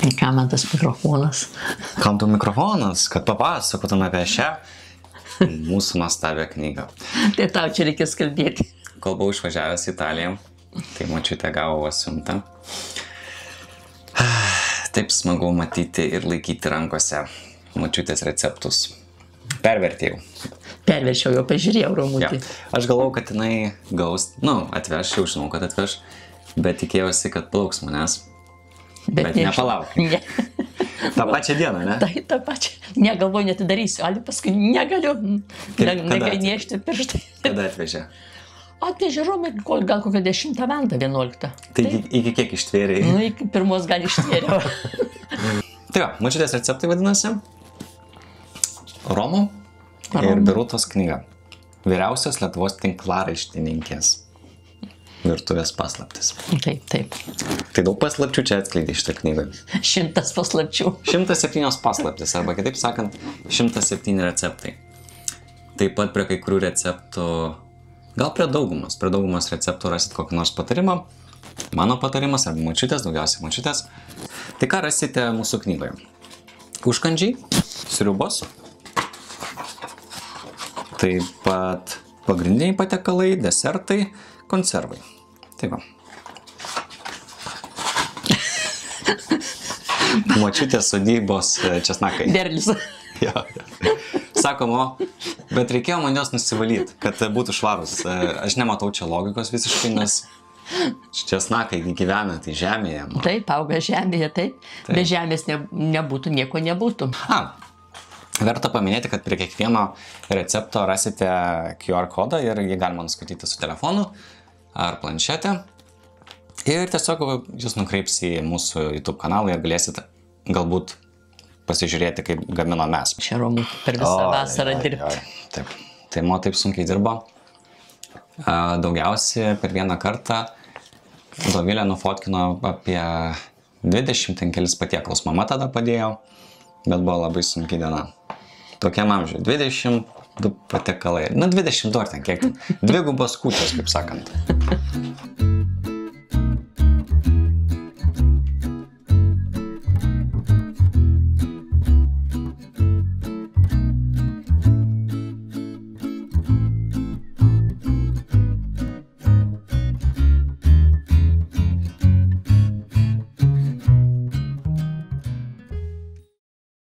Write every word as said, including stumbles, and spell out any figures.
Ką man tas mikrofonas? Kam tu mikrofonas, kad papasakotum apie šią mūsų nuostabią knygą. Tai tau čia reikės kalbėti. Kol buvau išvažiavęs į Italiją, tai močiutė gavo siuntą. Taip smagu matyti ir laikyti rankose močiutės receptus. Pervertėjau. Perverčiau, jau pažiūrėjau, Romutį. Ja. Aš galvau, kad jinai gaus, nu, atveš, jau žinau, kad atveš, bet tikėjausi, kad plauks manęs. Bet, bet nepalauk. Ne. tą pačią dieną, ne? Tai tą pačią. Negalvoju, netidarysiu, ali paskui negaliu. Negai niešti pirštai. Kada atvežė? Atvežė Romai, gal kokią dešimtą valandą, vienuoliktą. Tai iki, iki kiek ištvėrėjai? Nu, iki pirmos gal ištvėriau. Tai va, močiutės receptai vadinasi Romų ir Birutos knyga. Vyriausios Lietuvos tinklaraištininkės virtuvės paslaptis. Taip, taip. Tai daug paslapčių čia atskleidė šitą knygą. Šimtas paslapčių. Šimtas septynios paslaptis, arba kitaip sakant, šimtas septyni receptai. Taip pat prie kai kurių receptų, gal prie daugumos, prie daugumos receptų rasit kokį nors patarimą. Mano patarimas, arba močiutės, daugiausiai močiutės. Tai ką rasite mūsų knygoje? Užkandžiai, sriubos. Taip pat pagrindiniai patiekalai, desertai, konservai. Tai va. Močiutės sodybos česnakai. Derlius. Jo. Sakomo, bet reikėjo man jos nusivalyti, kad būtų švarus. Aš nematau čia logikos visiškai, nes česnakai gyvena tai žemėje. Man. Taip, auga žemėje, taip. taip. Be žemės ne, nebūtų, nieko nebūtų. A. Verta paminėti, kad prie kiekvieno recepto rasite Q R kodą ir jį galima nuskaityti su telefonu ar planšetė. Ir tiesiog jūs nukreips į mūsų YouTube kanalą ir galėsite galbūt pasižiūrėti, kaip gamino mes. Čia Romų per visą o, vasarą dirbti. Taip, tai mo taip sunkiai dirbo. Daugiausiai per vieną kartą Dovilė nufotkino apie dvidešimt kelis patiekalus. Mama tada padėjo, bet buvo labai sunkiai diena. Tokiam amžiui. dvidešimt du patiekalai. Na, dvidešimt du ar ten kiek. Dvigubos kūčios, kaip sakant.